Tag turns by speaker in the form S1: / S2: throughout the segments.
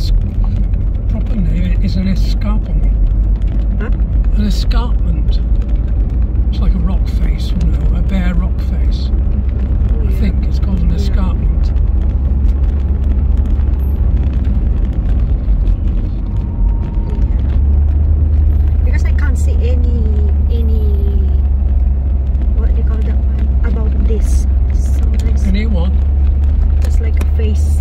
S1: proper name is an escarpment.
S2: Huh?
S1: An escarpment. It's like a rock face, you know, a bare rock face.
S2: Oh,
S1: I think it's called an
S2: Yeah.
S1: escarpment.
S2: Because I can't see any what do you call that one about this. So nice.
S1: Any what?
S2: Just like a face.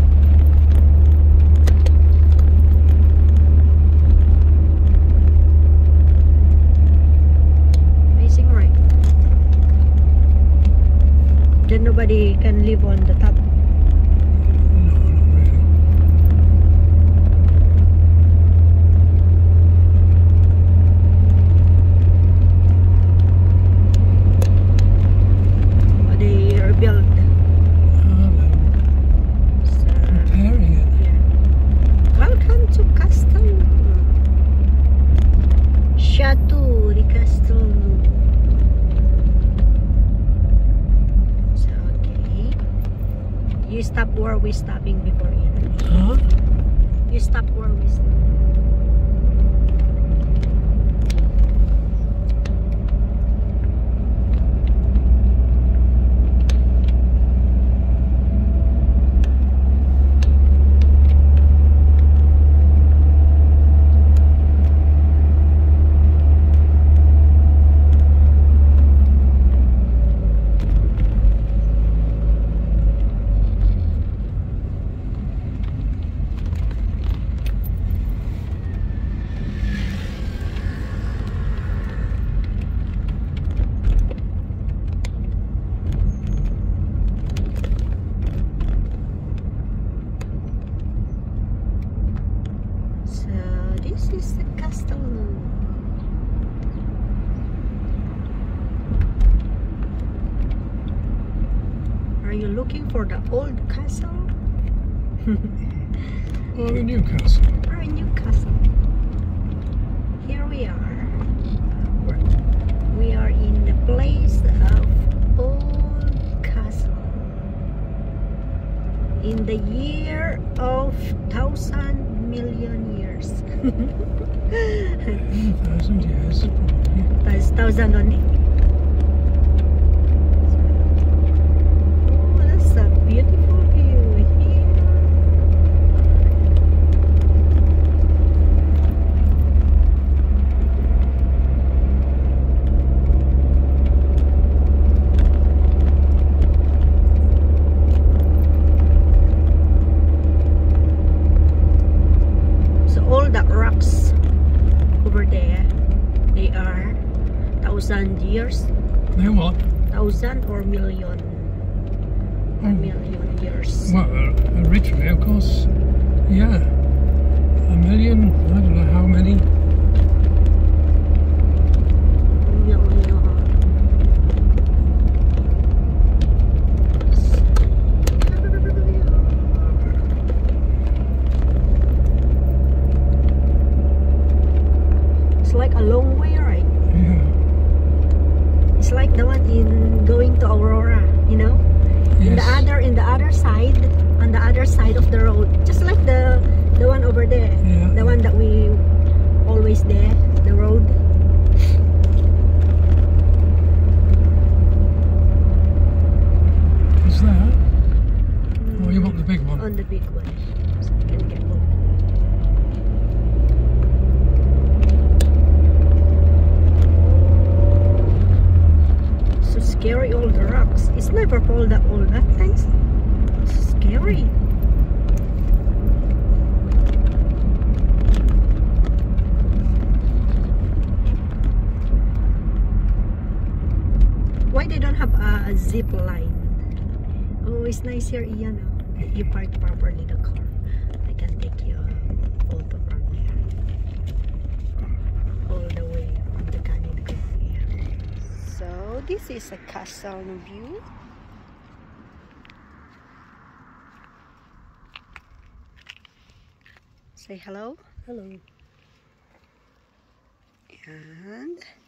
S2: Amazing, right? Then nobody can live on the top.
S1: No, not really.
S2: They rebuild.
S1: They're
S2: So,
S1: repairing it.
S2: yeah. Welcome to Castel Chateau de Castel. So, okay. You stop where we stopping before you.
S1: Huh?
S2: You stop where we stop. So this is the castle. Are you looking for the old castle
S1: Or in Newcastle.
S2: or a new castle? Here we are. We are in the place of old castle. In the year of 1,000,000,000 years.
S1: 1,000 years, probably.
S2: That's 1,000 only. Oh, that's a beautiful view here. So all the rocks over there, they are 1,000 years,
S1: They what?
S2: 1,000 or million,
S1: Oh,
S2: million years.
S1: well, originally, of course, yeah. 1,000,000, I don't know how many.
S2: It's like a long way, right?
S1: Yeah.
S2: It's like the one in going to Aurora, you know? In the other side, on the other side of the road, just like the one over there,
S1: Yeah.
S2: the one that we always there, the road.
S1: Is that? Oh, you want the big one?
S2: On the big one, so you can get home. So scary, all the rocks. It's never pulled that all that things. It's scary. Why they don't have a zip line? Oh, it's nice here, Ian. You park properly the car. I can take you a photo from there. All the way from the canyon. Yeah. So this is a castle view. Say hello.
S1: Hello.
S2: And